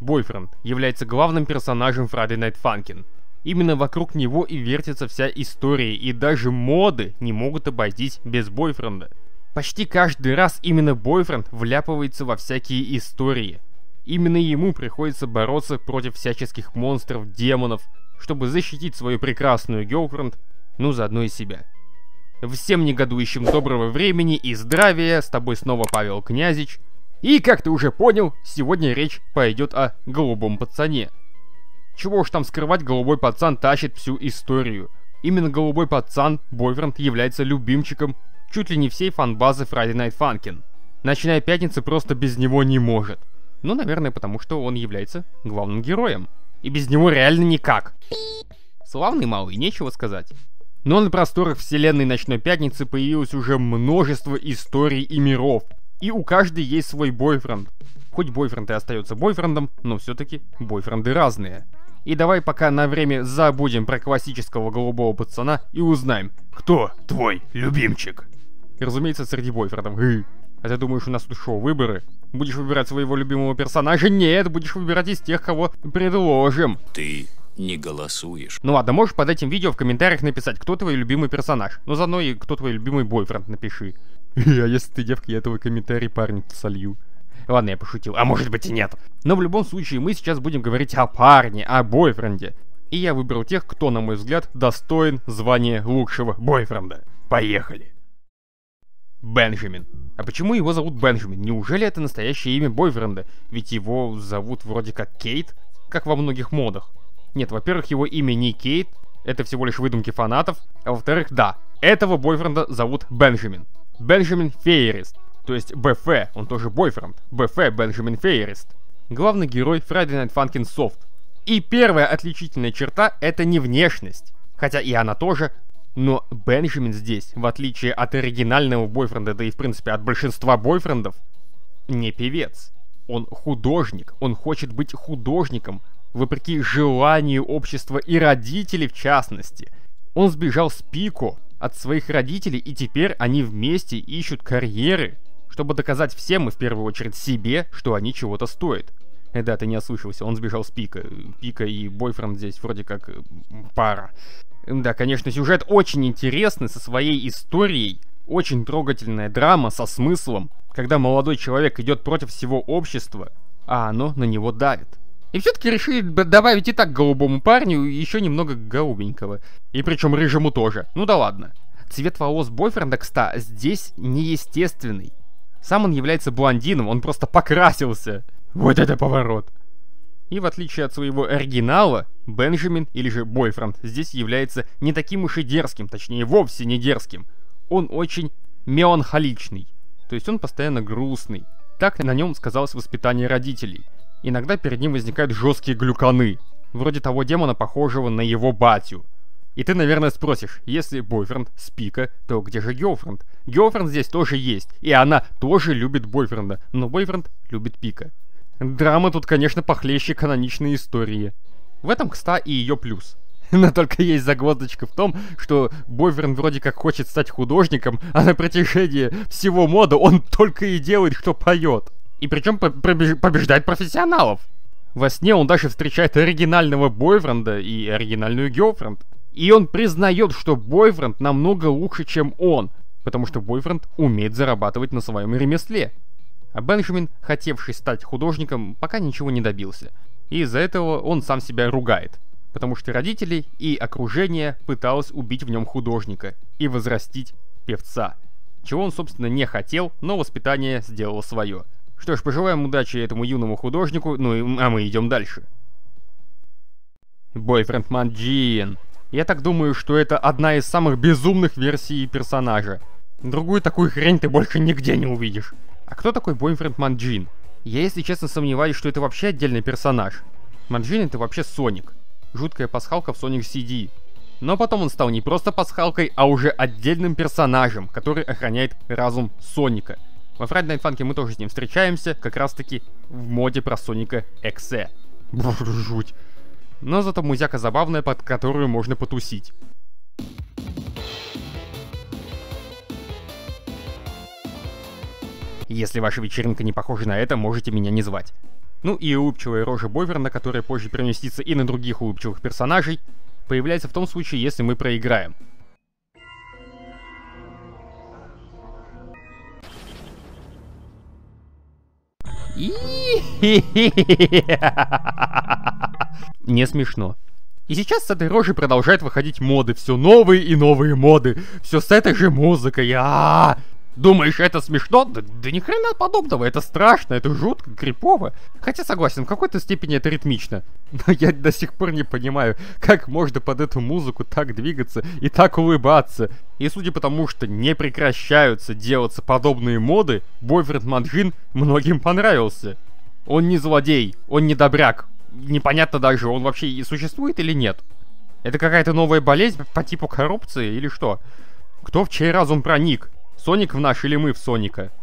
Бойфренд является главным персонажем Friday Night Funkin'. Именно вокруг него и вертится вся история, и даже моды не могут обойтись без бойфренда. Почти каждый раз именно бойфренд вляпывается во всякие истории. Именно ему приходится бороться против всяческих монстров, демонов, чтобы защитить свою прекрасную гёрлфренд, ну заодно и себя. Всем негодующим доброго времени и здравия, с тобой снова Павел Князич. И, как ты уже понял, сегодня речь пойдет о голубом пацане. Чего уж там скрывать, голубой пацан тащит всю историю. Именно голубой пацан, бойфренд, является любимчиком чуть ли не всей фан-базы Friday Night Funkin'. Ночная пятница просто без него не может. Ну, наверное, потому что он является главным героем. И без него реально никак. Славный малый, нечего сказать. Но на просторах вселенной Ночной Пятницы появилось уже множество историй и миров. И у каждой есть свой бойфренд. Хоть бойфренд и остается бойфрендом, но все-таки бойфренды разные. И давай пока на время забудем про классического голубого пацана и узнаем, кто твой любимчик. И разумеется, среди бойфрендов. А ты думаешь, у нас тут шоу выборы? Будешь выбирать своего любимого персонажа? Нет, будешь выбирать из тех, кого предложим. Ты не голосуешь. Ну ладно, можешь под этим видео в комментариях написать, кто твой любимый персонаж. Ну заодно и кто твой любимый бойфренд напиши. А если ты девка, я твой комментарий парню солью. Ладно, я пошутил, а может быть и нет. Но в любом случае мы сейчас будем говорить о парне, о бойфренде. И я выбрал тех, кто, на мой взгляд, достоин звания лучшего бойфренда. Поехали. Бенджамин. А почему его зовут Бенджамин? Неужели это настоящее имя бойфренда? Ведь его зовут вроде как Кейт, как во многих модах. Нет, во-первых, его имя не Кейт, это всего лишь выдумки фанатов. А во-вторых, да, этого бойфренда зовут Бенджамин. Бенджамин Фейерист. То есть БФ, он тоже бойфренд. БФ Бенджамин Фейерист. Главный герой Friday Night Funkin' Soft. И первая отличительная черта — это не внешность. Хотя и она тоже. Но Бенджамин здесь, в отличие от оригинального бойфренда, да и в принципе от большинства бойфрендов, не певец. Он художник. Он хочет быть художником, вопреки желанию общества и родителей в частности. Он сбежал с Пико от своих родителей, и теперь они вместе ищут карьеры, чтобы доказать всем и в первую очередь себе, что они чего-то стоят. Да, ты не ослышался, он сбежал с Пико. Пика и бойфренд здесь вроде как пара. Да, конечно, сюжет очень интересный, со своей историей. Очень трогательная драма со смыслом, когда молодой человек идет против всего общества, а оно на него давит. И все-таки решили добавить и так голубому парню еще немного голубенького. И причем рыжему тоже. Ну да ладно. Цвет волос бойфренда, кстати, здесь неестественный. Сам он является блондином, он просто покрасился. Вот это поворот. И в отличие от своего оригинала, Бенджамин, или же бойфренд, здесь является не таким уж и дерзким, точнее вовсе не дерзким. Он очень меланхоличный, то есть он постоянно грустный. Так на нем сказалось воспитание родителей. Иногда перед ним возникают жесткие глюканы, вроде того демона, похожего на его батю. И ты, наверное, спросишь, если бойфренд с Пика, то где же гёрлфренд? Гёрлфренд здесь тоже есть, и она тоже любит бойфренда, но бойфренд любит Пика. Драма тут, конечно, похлеще каноничной истории. В этом, кстати, и ее плюс. Но только есть загвоздочка в том, что бойфренд вроде как хочет стать художником, а на протяжении всего мода он только и делает, что поет. И причем побеждает профессионалов. Во сне он даже встречает оригинального бойфренда и оригинальную гёрлфренд. И он признает, что бойфренд намного лучше, чем он, потому что бойфренд умеет зарабатывать на своем ремесле. А Бенджамин, хотевший стать художником, пока ничего не добился. И из-за этого он сам себя ругает. Потому что родители и окружение пыталось убить в нем художника и возрастить певца. Чего он, собственно, не хотел, но воспитание сделало свое. Что ж, пожелаем удачи этому юному художнику, а мы идем дальше. Бойфренд Манджин. Я так думаю, что это одна из самых безумных версий персонажа. Другую такую хрень ты больше нигде не увидишь. А кто такой бойфренд Манджин? Я, если честно, сомневаюсь, что это вообще отдельный персонаж. Манджин — это вообще Соник. Жуткая пасхалка в Sonic CD. Но потом он стал не просто пасхалкой, а уже отдельным персонажем, который охраняет разум Соника. Во Friday Night Funkin' мы тоже с ним встречаемся, как раз таки в моде про Соника Эксе. Жуть. Но зато музяка забавная, под которую можно потусить. Если ваша вечеринка не похожа на это, можете меня не звать. Ну и улыбчивая рожа Бойверна, которая позже переместится и на других улыбчивых персонажей, появляется в том случае, если мы проиграем. Не смешно. И сейчас с этой рожей продолжают выходить моды. Все новые и новые моды. Все с этой же музыкой. Думаешь, это смешно? Да ни хрена подобного. Это страшно, это жутко, крипово. Хотя согласен, в какой-то степени это ритмично. Но я до сих пор не понимаю, как можно под эту музыку так двигаться и так улыбаться. И судя по тому, что не прекращаются делаться подобные моды, Бойфренд Маджин многим понравился. Он не злодей, он не добряк. Непонятно даже, он вообще и существует или нет. Это какая-то новая болезнь по типу коррупции или что? Кто в чей разум проник? Соник в наш или мы в Соника?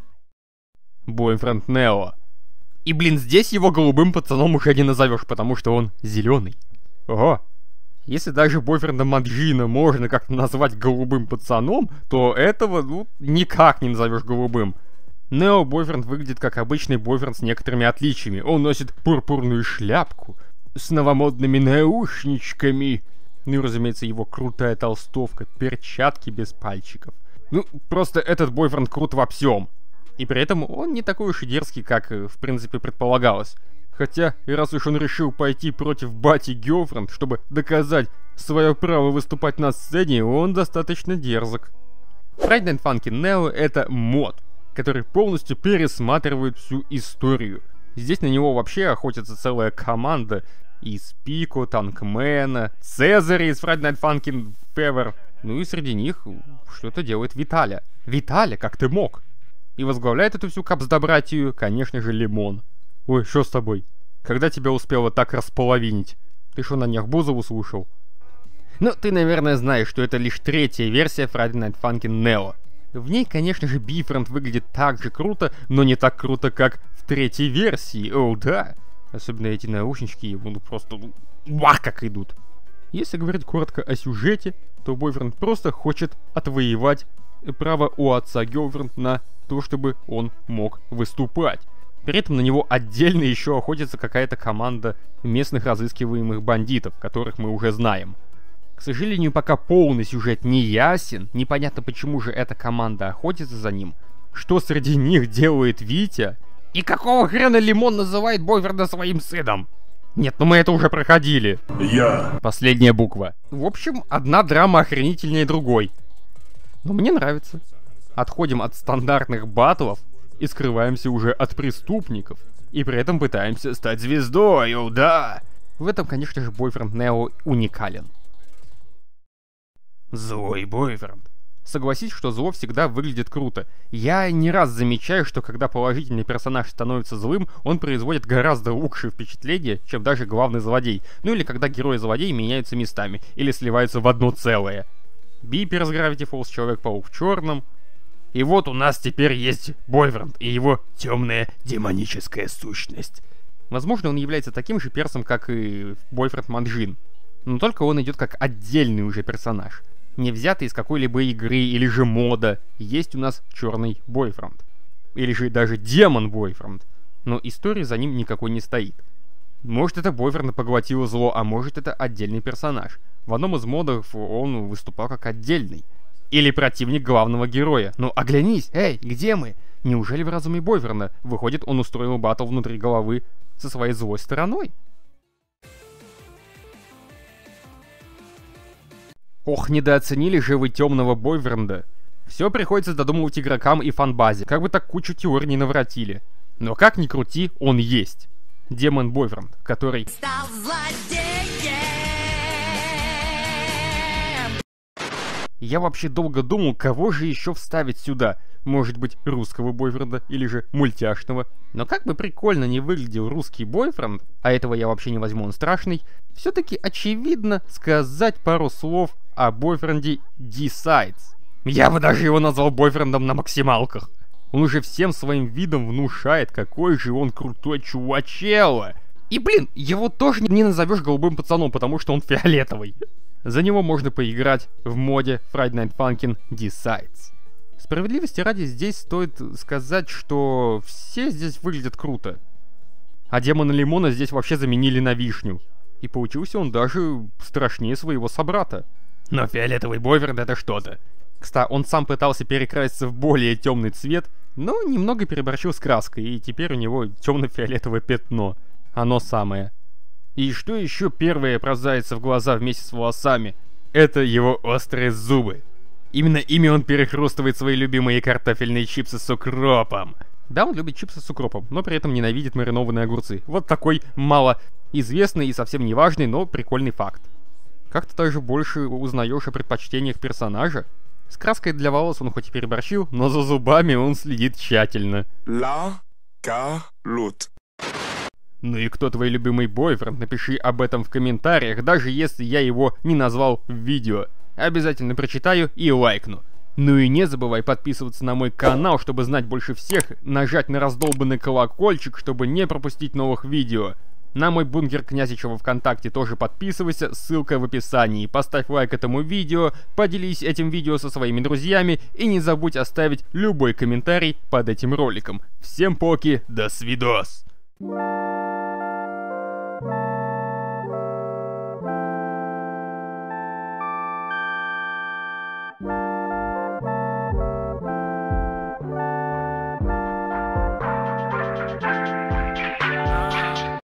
Бойфренд Нео. И блин, здесь его голубым пацаном уже не назовешь, потому что он зеленый. Ого. Если даже бойфренда Маджина можно как-то назвать голубым пацаном, то этого, никак не назовешь голубым. Нео бойфренд выглядит как обычный бойфренд с некоторыми отличиями. Он носит пурпурную шляпку с новомодными наушничками. Ну и, разумеется, его крутая толстовка, перчатки без пальчиков. Просто этот бойфренд крут во всем. И при этом он не такой уж и дерзкий, как, в принципе, предполагалось. Хотя, и раз уж он решил пойти против бати Гёрфренд, чтобы доказать свое право выступать на сцене, он достаточно дерзок. Friday Night Funkin' Neo — это мод, который полностью пересматривает всю историю. Здесь на него вообще охотится целая команда из Пико, Танкмена, Цезаря из Friday Night Funkin' Fever. Ну и среди них что-то делает Виталя. Виталя, как ты мог? И возглавляет эту всю капсдобратию, конечно же, Лимон. Ой, что с тобой? Когда тебя успело так располовинить? Ты что, на днях Бузову слушал? Ну, ты, наверное, знаешь, что это лишь третья версия Friday Night Funkin' Neo. В ней, конечно же, Бифренд выглядит так же круто, но не так круто, как в третьей версии. О, да. Особенно эти наушнички, просто вах как идут. Если говорить коротко о сюжете, то Бойфренд просто хочет отвоевать право у отца Гёрфренд на то, чтобы он мог выступать. При этом на него отдельно еще охотится какая-то команда местных разыскиваемых бандитов, которых мы уже знаем. К сожалению, пока полный сюжет не ясен, непонятно, почему же эта команда охотится за ним, что среди них делает Витя, и какого хрена Лимон называет Бойфренда своим сыном. Нет, мы это уже проходили. Последняя буква. В общем, одна драма охренительнее другой. Но мне нравится. Отходим от стандартных батлов и скрываемся уже от преступников. И при этом пытаемся стать звездой, да! В этом, конечно же, Бойфренд Нео уникален. Злой Бойфренд. Согласись, что зло всегда выглядит круто. Я не раз замечаю, что когда положительный персонаж становится злым, он производит гораздо лучшее впечатление, чем даже главный злодей. Ну или когда герой и злодей меняются местами, или сливаются в одно целое. Бипер из Gravity Falls, Человек-паук в черном. И вот у нас теперь есть Бойфренд и его темная демоническая сущность. Возможно, он является таким же персом, как и Бойфренд Маджин. Но только он идет как отдельный уже персонаж. Не взятый из какой-либо игры или же мода. Есть у нас черный Бойфренд. Или же даже демон Бойфренд. Но истории за ним никакой не стоит. Может, это Бойфренда поглотило зло, а может, это отдельный персонаж. В одном из модов он выступал как отдельный. Или противник главного героя. Ну оглянись, эй, где мы? Неужели в разуме Бойфренда? Выходит, он устроил баттл внутри головы со своей злой стороной. Ох, недооценили же вы темного Бойфренда. Все приходится додумывать игрокам и фанбазе, как бы так кучу теорий не наворотили. Но как ни крути, он есть. Демон Бойфренд, который... стал злодеем! Я вообще долго думал, кого же еще вставить сюда. Может быть, русского Бойфренда или же мультяшного. Но как бы прикольно не выглядел русский Бойфренд, а этого я вообще не возьму, он страшный, все-таки очевидно сказать пару слов о Бойфренде D-Sides. Я бы даже его назвал Бойфрендом на максималках. Он уже всем своим видом внушает, какой же он крутой чувачело. И блин, его тоже не назовешь голубым пацаном, потому что он фиолетовый. За него можно поиграть в моде Friday Night Funkin' D-Sides. Справедливости ради здесь стоит сказать, что все здесь выглядят круто. А демона Лимона здесь вообще заменили на вишню. И получился он даже страшнее своего собрата. Но фиолетовый бойфренд — это что-то. Кстати, он сам пытался перекраситься в более темный цвет, но немного переборщил с краской, и теперь у него темно-фиолетовое пятно. Оно самое. И что еще первое бросается в глаза вместе с волосами? Это его острые зубы. Именно ими он перехрустывает свои любимые картофельные чипсы с укропом. Да, он любит чипсы с укропом, но при этом ненавидит маринованные огурцы. Вот такой малоизвестный и совсем не важный, но прикольный факт. Как ты даже больше узнаешь о предпочтениях персонажа. С краской для волос он хоть и переборщил, но за зубами он следит тщательно. Ла-ка-лут. Ну и кто твой любимый бойфренд? Напиши об этом в комментариях, даже если я его не назвал в видео. Обязательно прочитаю и лайкну. Ну и не забывай подписываться на мой канал, чтобы знать больше всех, нажать на раздолбанный колокольчик, чтобы не пропустить новых видео. На мой бункер Князичева ВКонтакте тоже подписывайся, ссылка в описании. Поставь лайк этому видео, поделись этим видео со своими друзьями и не забудь оставить любой комментарий под этим роликом. Всем поки, до свидос!